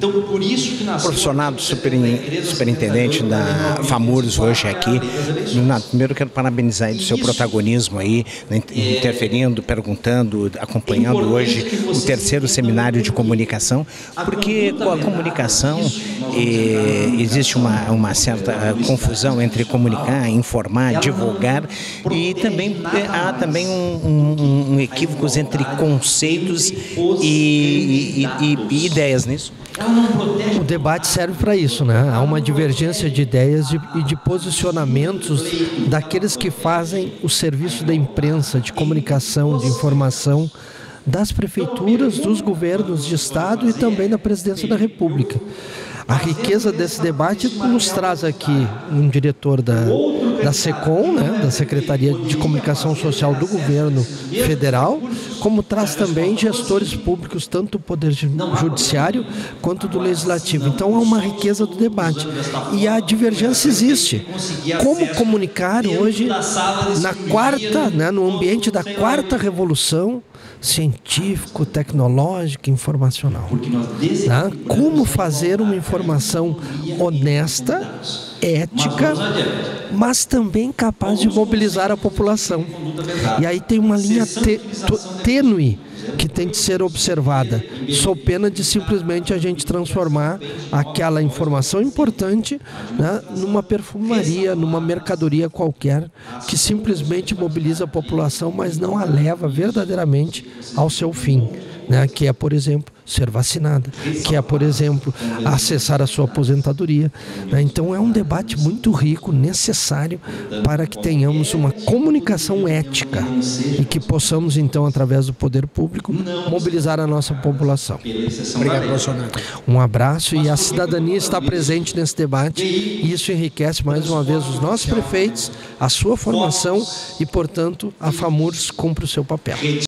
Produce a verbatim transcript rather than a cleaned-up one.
Então, por isso que nasceu... Profissional, super, superintendente da FAMURS hoje aqui. Primeiro quero parabenizar ele do seu protagonismo aí, interferindo, perguntando, acompanhando hoje o terceiro seminário de comunicação, porque com a comunicação eh, existe uma, uma certa confusão entre comunicar, informar, divulgar, e também há também um, um, um equívocos entre conceitos e, e, e, e ideias nisso. O debate serve para isso, né? Há uma divergência de ideias de, e de posicionamentos daqueles que fazem o serviço da imprensa, de comunicação, de informação, das prefeituras, dos governos de estado e também da presidência da República. A riqueza desse debate nos traz aqui um diretor da, da SECOM, né, da Secretaria de Comunicação Social do Governo Federal, como traz também gestores públicos, tanto do Poder Judiciário quanto do Legislativo. Então há uma riqueza do debate. E a divergência existe. Como comunicar hoje, na quarta, né, no ambiente da quarta revolução científico, tecnológica, informacional. Tá? Como fazer uma informação honesta, ética, mas também capaz de mobilizar a população. E aí tem uma linha te, tênue que tem que ser observada, sob pena de simplesmente a gente transformar aquela informação importante, né, numa perfumaria, numa mercadoria qualquer, que simplesmente mobiliza a população, mas não a leva verdadeiramente ao seu fim, né, que é, por exemplo, ser vacinada, que é, por exemplo, acessar a sua aposentadoria. Né? Então é um debate muito rico, necessário para que tenhamos uma comunicação ética e que possamos, então, através do poder público, mobilizar a nossa população. Obrigado, Bolsonaro. Um abraço, e a cidadania está presente nesse debate, e isso enriquece mais uma vez os nossos prefeitos, a sua formação e, portanto, a FAMURS cumpre o seu papel.